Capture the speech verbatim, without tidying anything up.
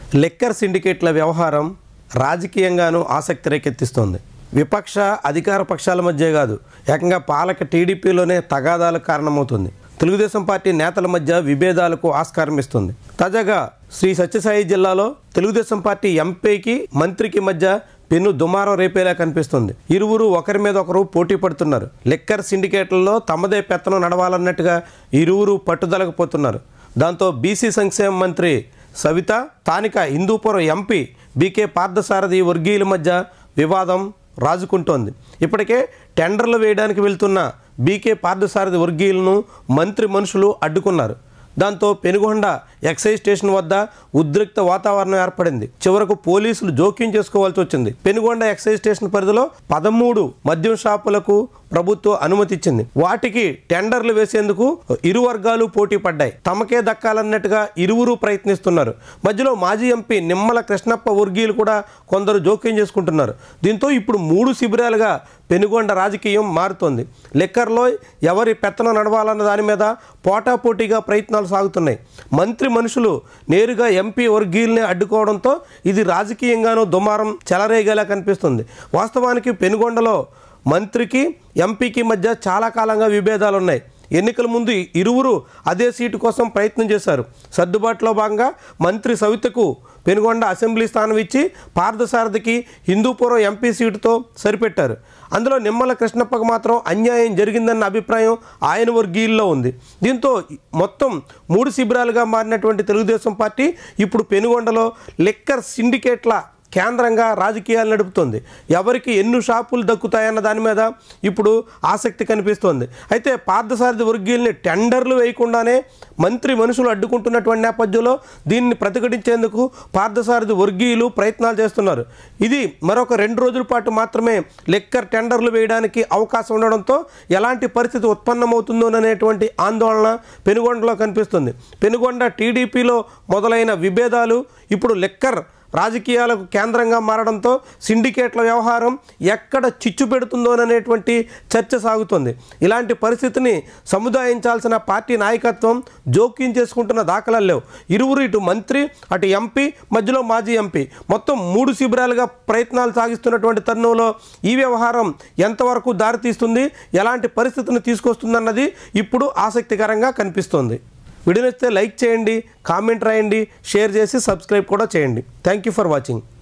Liquor సిండికేట్ల వ్యవహారం రాజకీయంగానూ ఆసక్తి రేకెత్తిస్తోంది. విపక్ష అధికార పక్షాల మధ్య కాదు, ఏకంగా పాలక టీడీపీలోనే తగాదాలకు కారణమవుతుంది. తెలుగుదేశం పార్టీ నేతల మధ్య విభేదాలకు ఆస్కారం ఇస్తుంది. తాజాగా శ్రీ సత్యసాయి జిల్లాలో తెలుగుదేశం పార్టీ ఎంపీకి మంత్రికి మధ్య పెను దుమారం రేపేలా కనిపిస్తుంది. ఇరువురు ఒకరి మీద ఒకరు పోటీ పడుతున్నారు. లిక్కర్ సిండికేట్లలో తమదే పెత్తనం నడవాలన్నట్టుగా ఇరువురు పట్టుదలకు పోతున్నారు. దాంతో బీసీ సంక్షేమ మంత్రి సవిత, స్థానిక హిందూపురం ఎంపీ బీకే పార్థసారథి వర్గీయుల మధ్య వివాదం రాజుకుంటోంది. ఇప్పటికే టెండర్లు వేయడానికి వెళ్తున్న బీకే పార్థసారథి వర్గీయులను మంత్రి మనుషులు అడ్డుకున్నారు. దాంతో పెనుగొండ ఎక్సైజ్ స్టేషన్ వద్ద ఉద్రిక్త వాతావరణం ఏర్పడింది. చివరకు పోలీసులు జోక్యం చేసుకోవాల్సి వచ్చింది. పెనుగొండ ఎక్సైజ్ స్టేషన్ పరిధిలో పదమూడు మద్యం షాపులకు ప్రభుత్వం అనుమతి ఇచ్చింది. వాటికి టెండర్లు వేసేందుకు ఇరు వర్గాలు పోటీ పడ్డాయి. తమకే దక్కాలన్నట్టుగా ఇరువురు ప్రయత్నిస్తున్నారు. మధ్యలో మాజీ ఎంపీ నిమ్మల కృష్ణప్ప వర్గీయులు కూడా కొందరు జోక్యం చేసుకుంటున్నారు. దీంతో ఇప్పుడు మూడు శిబిరాలుగా పెనుగొండ రాజకీయం మారుతోంది. లిక్కర్లో ఎవరి పెత్తనం నడవాలన్న దాని మీద పోటాపోటీగా ప్రయత్నాలు సాగుతున్నాయి. మంత్రి మనుషులు నేరుగా ఎంపీ వర్గీయుల్ని అడ్డుకోవడంతో ఇది రాజకీయంగానూ దుమారం చెలరేగేలా కనిపిస్తుంది. వాస్తవానికి పెనుగొండలో మంత్రికి ఎంపీకి మధ్య చాలా కాలంగా విభేదాలు ఉన్నాయి. ఎన్నికల ముందు ఇరువురు అదే సీటు కోసం ప్రయత్నం చేశారు. సర్దుబాటులో భాగంగా మంత్రి సవితకు పెనుగొండ అసెంబ్లీ స్థానం ఇచ్చి పార్థసారథికి హిందూపురం ఎంపీ సీటుతో సరిపెట్టారు. అందులో నిమ్మల కృష్ణప్పకు మాత్రం అన్యాయం జరిగిందన్న అభిప్రాయం ఆయన వర్గీయుల్లో ఉంది. దీంతో మొత్తం మూడు శిబిరాలుగా మారినటువంటి తెలుగుదేశం పార్టీ ఇప్పుడు పెనుగొండలో లిక్కర్ సిండికేట్ల కేంద్రంగా రాజకీయాలు నడుపుతోంది. ఎవరికి ఎన్ని షాపులు దక్కుతాయన్న దాని మీద ఇప్పుడు ఆసక్తి కనిపిస్తోంది. అయితే పార్థసారథి వర్గీయుల్ని టెండర్లు వేయకుండానే మంత్రి మనుషులు అడ్డుకుంటున్నటువంటి నేపథ్యంలో దీన్ని ప్రతిఘటించేందుకు పార్థసారథి వర్గీయులు ప్రయత్నాలు చేస్తున్నారు. ఇది మరొక రెండు రోజుల పాటు మాత్రమే లిక్కర్ టెండర్లు వేయడానికి అవకాశం ఉండడంతో ఎలాంటి పరిస్థితి ఉత్పన్నమవుతుందోననేటువంటి ఆందోళన పెనుగొండలో కనిపిస్తుంది. పెనుగొండ టీడీపీలో మొదలైన విభేదాలు ఇప్పుడు లిక్కర్ రాజకీయాలకు కేంద్రంగా మారడంతో సిండికేట్ల వ్యవహారం ఎక్కడ చిచ్చు పెడుతుందోననేటువంటి చర్చ సాగుతుంది. ఇలాంటి పరిస్థితిని సముదాయించాల్సిన పార్టీ నాయకత్వం జోక్యం చేసుకుంటున్న దాఖలాలు లేవు. ఇరువురు, ఇటు మంత్రి అటు ఎంపీ, మధ్యలో మాజీ ఎంపీ, మొత్తం మూడు శిబిరాలుగా ప్రయత్నాలు సాగిస్తున్నటువంటి తరుణంలో ఈ వ్యవహారం ఎంతవరకు దారితీస్తుంది, ఎలాంటి పరిస్థితిని తీసుకొస్తుందన్నది ఇప్పుడు ఆసక్తికరంగా కనిపిస్తోంది. వీడియో నచ్చితే లైక్ చేయండి, కామెంట్ రాయండి, షేర్ చేసి సబ్స్క్రైబ్ కూడా చేయండి. Thank you for watching.